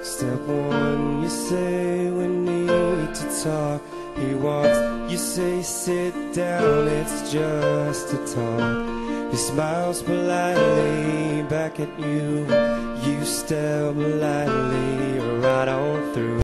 Step one, you say we need to talk. He walks, you say sit down, it's just a talk. He smiles politely back at you. You stare blindly right on through.